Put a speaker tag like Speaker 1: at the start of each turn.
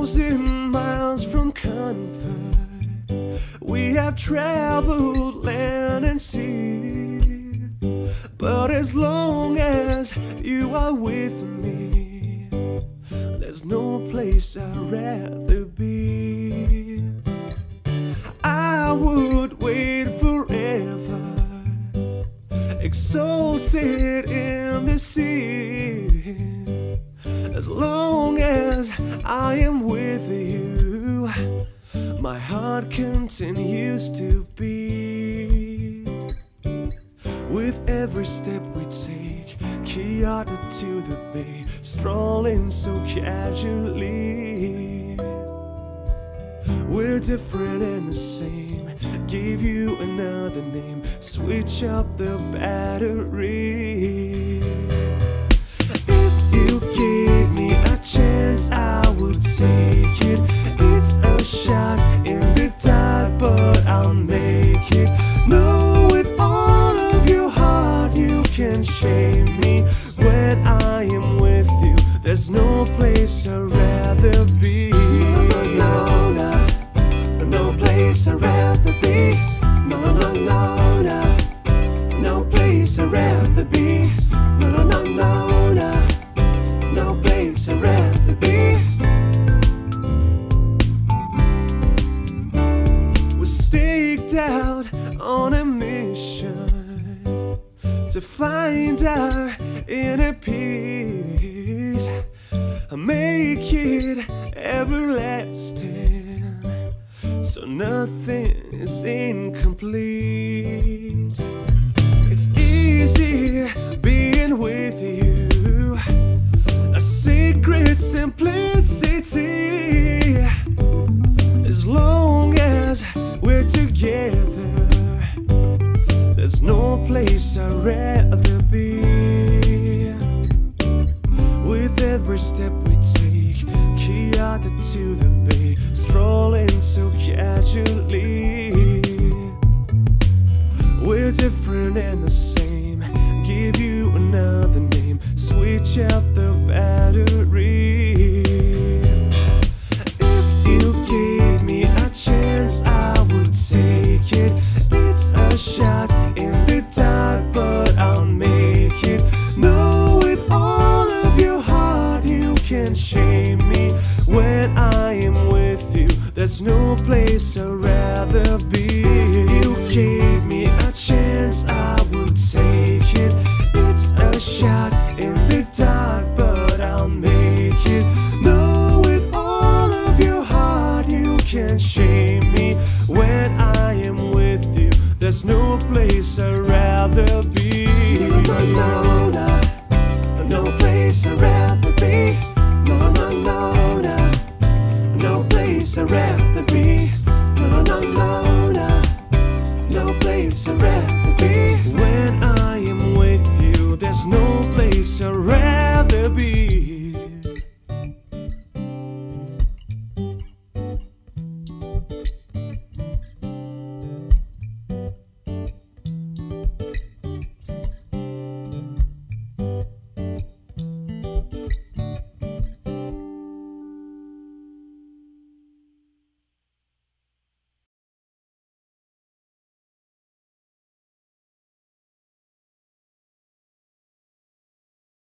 Speaker 1: 1,000 miles from comfort. We have traveled land and sea, but as long as you are with me, there's no place I'd rather be. I would wait forever, exalted in the sea, as long as I am with you, my heart continues to beat. With every step we take, Kyoto to the bay, strolling so casually. We're different and the same, give you another name, switch up the battery. If you gave me a chance, I would take it. It's a shot in the dark, but I'll make it. Know with all of your heart you can shame me. When I am with you, there's no place I'd rather be. No, no, no place I'd rather be. No, no, no, no, no place I'd rather be. No, no, no, no, no, no place I'd rather be. We're staked out on a mission to find our inner peace, make it everlasting, so nothing is incomplete. It's easy being with you, a sacred simplicity. As long as we're together, there's no place I'd rather be. With every step we take, Kyoto to the bay, strolling so casually. We're different and the same, give you another name, switch out the battery. If you gave me a chance, I would take it. It's a shot in the dark, but I'll make it. Know with all of your heart you can shame me. When I am with you, there's no place around.